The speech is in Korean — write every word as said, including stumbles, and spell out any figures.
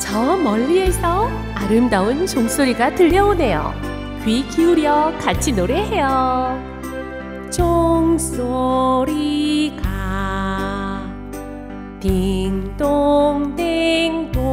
저 멀리에서 아름다운 종소리가 들려오네요. 귀 기울여 같이 노래해요. 종소리가 딩동댕동